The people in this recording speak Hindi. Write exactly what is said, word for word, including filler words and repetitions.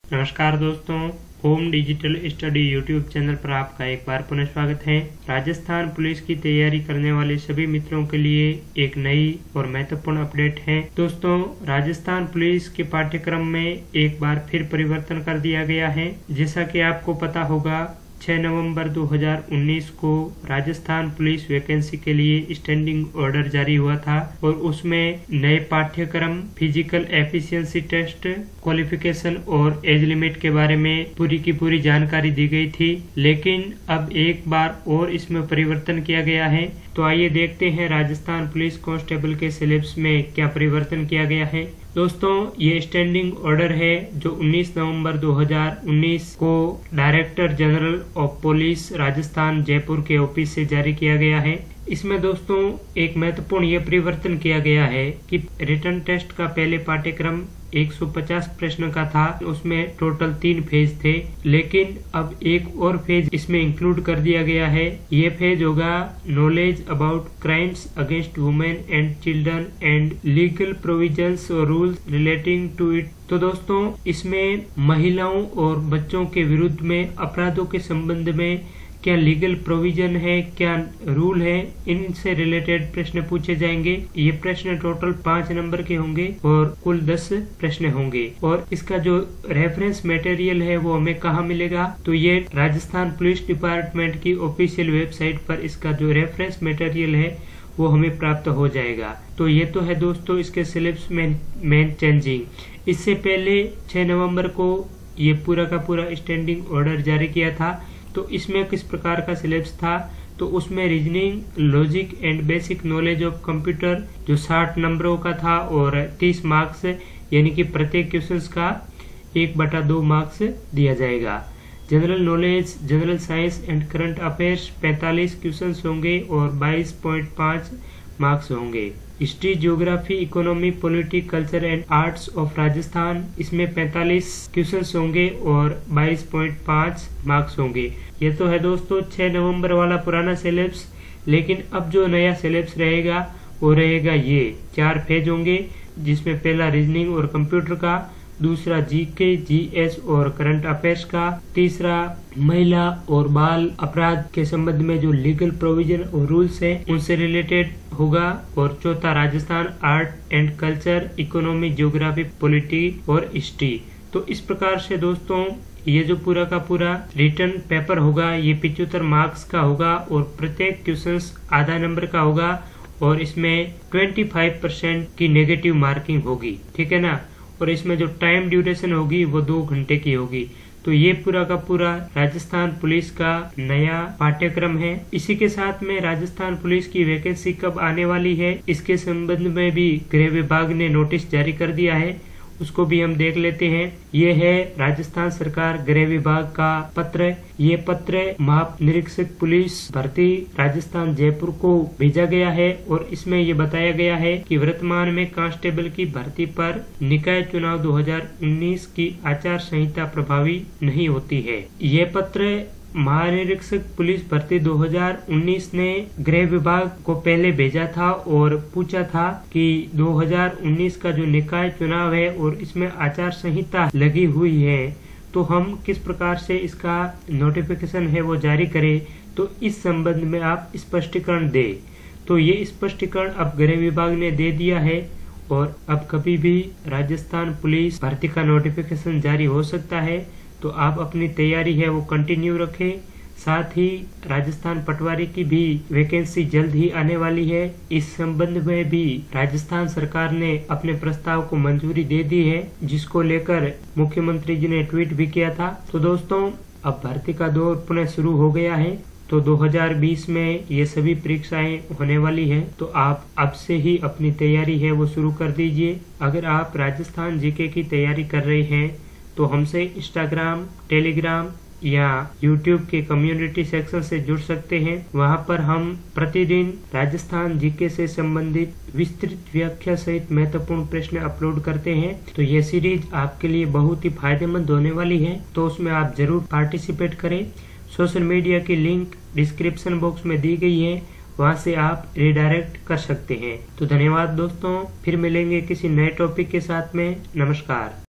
नमस्कार दोस्तों, home digital study YouTube channel पर आपका एक बार पुनः स्वागत है। राजस्थान पुलिस की तैयारी करने वाले सभी मित्रों के लिए एक नई और महत्वपूर्ण अपडेट है। दोस्तों, राजस्थान पुलिस के पाठ्यक्रम में एक बार फिर परिवर्तन कर दिया गया है। जैसा कि आपको पता होगा, छह नवंबर दो हज़ार उन्नीस को राजस्थान पुलिस वैकेंसी के लिए स्टैंडिंग ऑर्डर जारी हुआ था और उसमें नए पाठ्यक्रम, फिजिकल एफिशिएंसी टेस्ट, क्वालिफिकेशन और एज लिमिट के बारे में पूरी की पूरी जानकारी दी गई थी। लेकिन अब एक बार और इसमें परिवर्तन किया गया है। तो आइए देखते हैं राजस्थान पुलिस कांस्टेबल के सिलेबस में क्या परिवर्तन किया गया है। दोस्तों, ये स्टैंडिंग ऑर्डर है जो उन्नीस नवंबर दो हज़ार उन्नीस को director general of police Rajasthan Jaipur के ऑफिस से जारी किया गया है। इसमें दोस्तों एक महत्वपूर्ण ये परिवर्तन किया गया है कि रिटन टेस्ट का पहले पाठ्यक्रम एक सौ पचास प्रश्न का था, उसमें टोटल तीन फेज थे, लेकिन अब एक और फेज इसमें इंक्लूड कर दिया गया है। ये फेज होगा knowledge about crimes against women and children and legal provisions और रूल्स रिलेटिंग टू इट। तो दोस्तों, इसमें महिलाओं और बच्चों के विरुद्ध में अपराधों के संबंध में क्या लीगल प्रोविजन है, क्या रूल है, इनसे रिलेटेड प्रश्न पूछे जाएंगे। ये प्रश्न टोटल पाँच नंबर के होंगे और कुल दस प्रश्न होंगे। और इसका जो रेफरेंस मटेरियल है वो हमें कहाँ मिलेगा, तो ये राजस्थान पुलिस डिपार्टमेंट की ऑफिशियल वेबसाइट पर इसका जो रेफरेंस मटेरियल है वो हमें प्राप्त हो जाएगा। तो ये तो है दोस्तों इसके सिलेबस में मेन चेंजिंग। इससे पहले छह नवंबर को ये पूरा का पूरा स्टैंडिंग ऑर्डर जारी किया था। तो इसमें किस प्रकार का सिलेबस था, तो उसमें reasoning, logic and basic knowledge of computer जो साठ नंबरों का था और तीस मार्क्स यानी कि प्रत्येक क्वेश्चंस का एक बटा दो मार्क्स दिया जाएगा। General knowledge, general science and current affairs पैंतालीस क्वेश्चंस होंगे और बाईस पॉइंट पाँच मार्क्स होंगे। History, geography, economy, politics, culture and arts of Rajasthan, इसमें पैंतालीस क्वेश्चंस होंगे और बाईस पॉइंट पाँच मार्क्स होंगे। ये तो है दोस्तों छह नवंबर वाला पुराना सिलेबस। लेकिन अब जो नया सिलेबस रहेगा वो रहेगा ये चार फेज होंगे, जिसमें पहला रीजनिंग और कंप्यूटर का, दूसरा जीके, जीएस और करंट अफेयर्स का, तीसरा महिला और बाल अपराध के संबंध में जो लीगल प्रोविजन और रूल्स हैं उनसे रिलेटेड होगा, और चौथा Rajasthan art and culture, economy, geography, polity और हिस्ट्री। तो इस प्रकार से दोस्तों ये जो पूरा का पूरा रिटर्न पेपर होगा ये पिछहत्तर मार्क्स का होगा और प्रत्येक क्वेश्चन आधा नंबर का होगा और इसमें पच्चीस परसेंट की नेगेटिव मार्किंग होगी, ठीक है ना। और इसमें जो टाइम ड्यूरेशन होगी वो दो घंटे की होगी। तो ये पूरा का पूरा राजस्थान पुलिस का नया पाठ्यक्रम है। इसी के साथ में राजस्थान पुलिस की वैकेंसी कब आने वाली है इसके संबंध में भी गृह विभाग ने नोटिस जारी कर दिया है, उसको भी हम देख लेते हैं। ये है राजस्थान सरकार गृह विभाग का पत्र। ये पत्र महानिरीक्षक पुलिस भर्ती राजस्थान जयपुर को भेजा गया है और इसमें ये बताया गया है कि वर्तमान में कांस्टेबल की भर्ती पर निकाय चुनाव दो हज़ार उन्नीस की आचार संहिता प्रभावी नहीं होती है। ये पत्र महानिरीक्षक पुलिस भर्ती दो हज़ार उन्नीस ने गृह विभाग को पहले भेजा था और पूछा था कि दो हज़ार उन्नीस का जो निकाय चुनाव है और इसमें आचार संहिता लगी हुई है, तो हम किस प्रकार से इसका नोटिफिकेशन है वो जारी करें, तो इस संबंध में आप स्पष्टीकरण दें। तो ये स्पष्टीकरण अब गृह विभाग ने दे दिया है और अब कभी भी राजस्थान पुलिस भर्ती का नोटिफिकेशन जारी हो सकता है। तो आप अपनी तैयारी है वो कंटिन्यू रखें। साथ ही राजस्थान पटवारी की भी वैकेंसी जल्द ही आने वाली है। इस संबंध में भी राजस्थान सरकार ने अपने प्रस्ताव को मंजूरी दे दी है, जिसको लेकर मुख्यमंत्री जी ने ट्वीट भी किया था। तो दोस्तों, अब भर्ती का दौर पुनः शुरू हो गया है। तो दो हज़ार बीस में ये सभी परीक्षाएं होने वाली है। तो आप अब से ही अपनी तैयारी है वो शुरू कर दीजिए। अगर आप राजस्थान जीके की तैयारी कर रहे हैं तो हमसे इंस्टाग्राम, टेलीग्राम या यूट्यूब के कम्युनिटी सेक्शन से जुड़ सकते हैं। वहां पर हम प्रतिदिन राजस्थान जीके से संबंधित विस्तृत व्याख्या सहित महत्वपूर्ण प्रश्न अपलोड करते हैं। तो ये सीरीज आपके लिए बहुत ही फायदेमंद होने वाली है, तो उसमें आप जरूर पार्टिसिपेट करें। सोशल मीडिया की लिंक डिस्क्रिप्शन बॉक्स में दी गई है, वहां से आप रिडायरेक्ट कर सकते हैं। तो धन्यवाद दोस्तों, फिर मिलेंगे किसी नए टॉपिक के साथ में। नमस्कार।